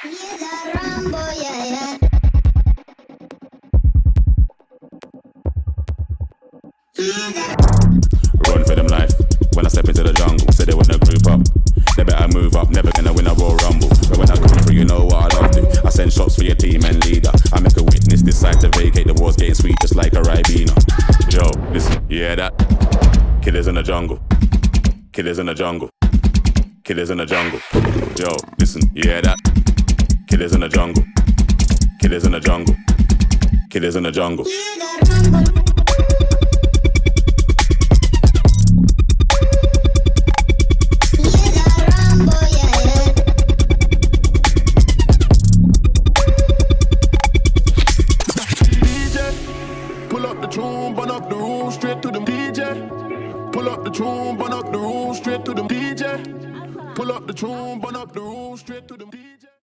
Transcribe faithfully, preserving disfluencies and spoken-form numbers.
Run for them life. When I step into the jungle, say they wanna group up. They better move up, never gonna win a Royal Rumble. But when I come through, you know what I love to. I send shots for your team and leader. I make a witness decide to vacate. The war's getting sweet just like a Ribena. Yo, listen, you hear that? Killers in the jungle. Killers in the jungle. Killers in the jungle. Yo, listen, you hear that? Killers in the jungle. Killers in the jungle. Killers in the jungle. Pull up the tune, burn up the room, straight to the D J. Pull up the tune, burn up the room, straight to the D J. Pull up the tune, burn up the room, straight to the D J.